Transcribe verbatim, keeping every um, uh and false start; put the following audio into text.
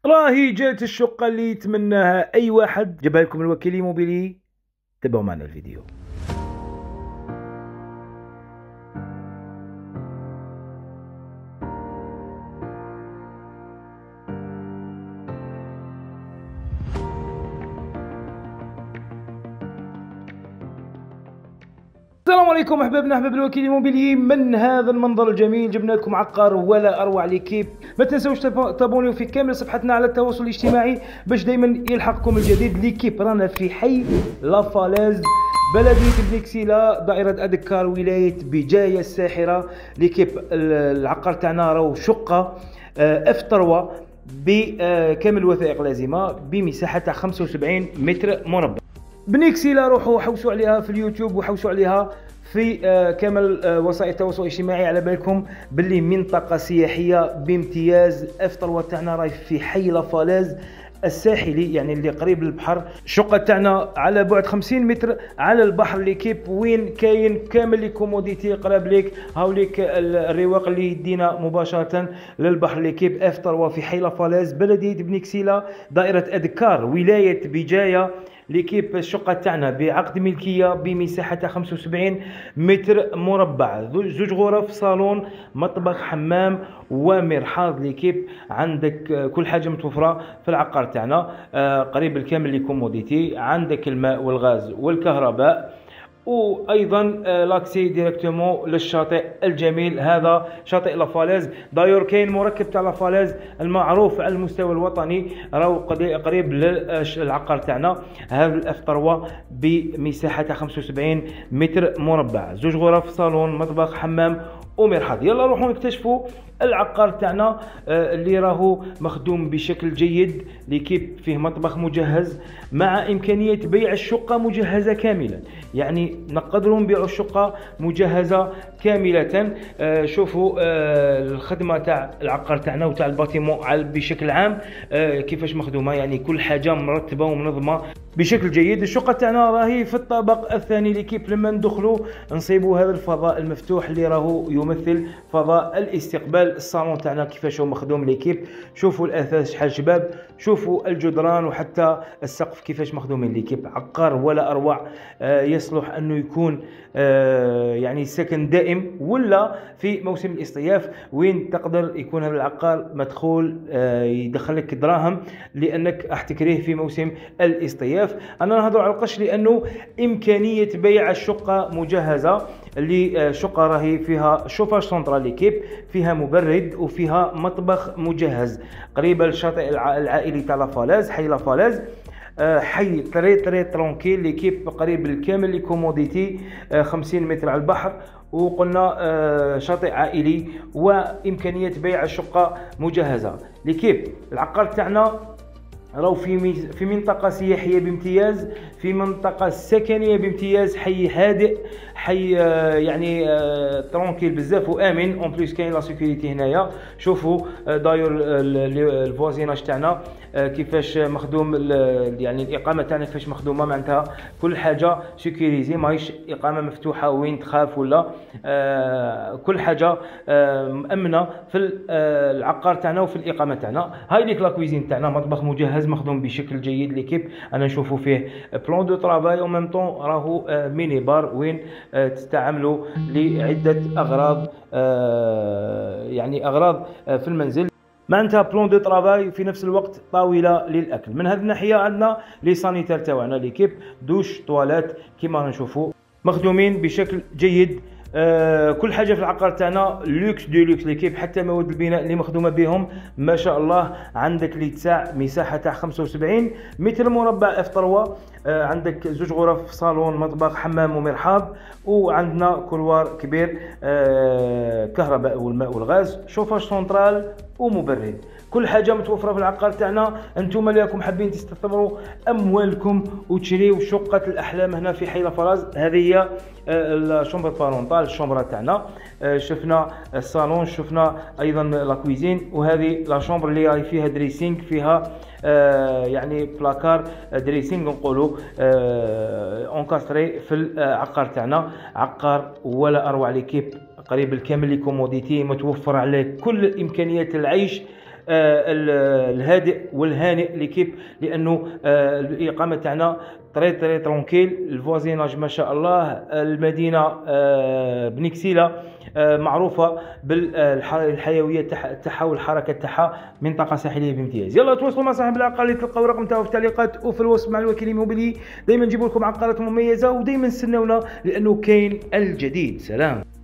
راهي جات الشقة اللي يتمناها أي واحد، جابها لكم الوكيل إيموبيلي. تابعوا معنا الفيديو. السلام عليكم احبابنا احباب الوكيل ايموبيلي. من هذا المنظر الجميل جبنا لكم عقار ولا اروع ليكيب. ما تنسوش تابونيو في كامل صفحتنا على التواصل الاجتماعي باش دائما يلحقكم الجديد. ليكيب رانا في حي لافاليز، بلدية بنيكسيلا، دائرة أدكار، ولاية بجاية الساحرة. ليكيب العقار تاعنا راهو شقة اف ثلاثة بكامل الوثائق اللازمة بمساحة تاع خمسة وسبعين متر مربع. بنيكسيلا روحوا حوسوا عليها في اليوتيوب وحوسوا عليها في كامل وسائل التواصل الاجتماعي، على بالكم باللي منطقة سياحية بامتياز. اف ثلاثة تاعنا راهي في حي لافاليز الساحلي، يعني اللي قريب للبحر. الشقة تاعنا على بعد خمسين متر على البحر. ليكيب وين كاين كامل لي كوموديتي قراب ليك، هاوليك الرواق اللي يدينا مباشرة للبحر. ليكيب اف ثلاثة في حي لافاليز، بلدية بنيكسيلا، دائرة أدكار، ولاية بجاية. ليكيب الشقة تاعنا بعقد ملكية بمساحة خمسة وسبعين متر مربع، زوج غرف، صالون، مطبخ، حمام ومرحاض. ليكيب عندك كل حاجة متوفرة في العقار تاعنا، قريب الكامل لي كوموديتي. عندك الماء والغاز والكهرباء، وايضا لاكسي ديريكتومون للشاطئ الجميل. هذا شاطئ لافاليز. دايور كاين مركب تاع لافاليز المعروف على المستوى الوطني، راهو قريب للعقار تاعنا. هذا الاف ثلاثة بمساحه خمسة وسبعين متر مربع، زوج غرف، صالون، مطبخ، حمام ومرحاض. يلا روحوا نكتشفوا العقار تاعنا اللي راهو مخدوم بشكل جيد. ليكيب فيه مطبخ مجهز مع امكانيه بيع الشقه مجهزه كاملا، يعني نقدروا نبيعوا الشقه مجهزه كامله. شوفوا الخدمه تاع العقار تاعنا وتاع الباتيمون بشكل عام كيفاش مخدومه، يعني كل حاجه مرتبه ومنظمه بشكل جيد. الشقه تاعنا راهي في الطابق الثاني. ليكيب لما ندخلوا نصيبوا هذا الفضاء المفتوح اللي راهو يمثل فضاء الاستقبال. الصالون تاعنا كيفاش هو مخدوم. ليكيب شوفوا الاثاث شحال شباب، شوفوا الجدران وحتى السقف كيفاش مخدومين. ليكيب عقار ولا اروع، آه يصلح انه يكون آه يعني سكن دائم ولا في موسم الاصطياف، وين تقدر يكون هذا العقار مدخول آه يدخلك دراهم لانك احتكريه في موسم الاصطياف. انا نهضر على القش لانه امكانيه بيع الشقه مجهزه. اللي الشقه راهي فيها شوفاج سنترال. ليكيب فيها مبرد وفيها مطبخ مجهز، قريبه للشاطئ العائلي تاع لافاليز، حي لافاليز. حي تري تري ترونكيل. ليكيب قريب الكامل لي كوموديتي، خمسين متر على البحر، وقلنا شاطئ عائلي وامكانيه بيع الشقه مجهزه. ليكيب العقار تاعنا راهو في في منطقة سياحية بامتياز، في منطقة سكنية بامتياز، حي هادئ، حي يعني ترونكيل بزاف وامن. اون بليس كاين لا سيكوريتي هنايا. شوفوا داير الفوازيناج تاعنا كيفاش مخدوم، يعني الاقامه تاعنا كيفاش مخدومه، معناتها كل حاجه سيكوريزي، ماهيش اقامه مفتوحه وين تخاف ولا آه كل حاجه آه مامنه في العقار تاعنا وفي الاقامه تاعنا. هاي ليك لا كويزين تاعنا، مطبخ مجهز مخدوم بشكل جيد. ليكيب انا نشوفوا فيه بلان دو طرافاي او ميم طون راهو آه ميني بار وين آه تستعملوا لعده اغراض، آه يعني اغراض آه في المنزل، معناتها بلون دو طرافاي في نفس الوقت طاوله للاكل. من هذه الناحيه عندنا لي سانيتير تاعنا. ليكيب دوش طواليت كيما نشوفوا مخدومين بشكل جيد. آه كل حاجه في العقار تاعنا لوكس دو لوكس. ليكيب حتى مواد البناء اللي مخدومه بهم ما شاء الله. عندك لي تسع مساحه تاع خمسة وسبعين متر مربع اف ثلاثة. آه عندك زوج غرف، صالون، مطبخ، حمام ومرحاض، وعندنا كولوار كبير، آه كهرباء والماء والغاز، شوفاج سنترال ومبرد. كل حاجه متوفره في العقار تاعنا. انتم اللي راكم حابين تستثمروا اموالكم وتشريوا شقه الاحلام هنا في حي لافاليز. هذه هي الشومبر بارونتال، الشومبره تاعنا. شفنا الصالون، شفنا ايضا لا كويزين، وهذه لا شومبر اللي راهي فيها دريسينغ، فيها آه يعني بلاكار دريسينغ نقولوا آه اونكاستري في العقار تاعنا. عقار ولا اروع. ليكيب قريب الكامل لي كوموديتي، متوفر عليه كل امكانيات العيش الهادئ والهانئ ليكيب، لانه الاقامه تاعنا تري تري ترونكيل. الفوازيناج ما شاء الله. المدينه بنكسيله معروفه بالحيويه تاعها والحركه تاعها، منطقه ساحليه بامتياز. يلا تواصلوا مع صاحب العقار اللي تلقاو الرقم تاعو في التعليقات وفي الوصف مع الوكيل الإيموبيلي. دائما نجيبوا لكم عقارات مميزه ودائما استنونا لانه كاين الجديد. سلام.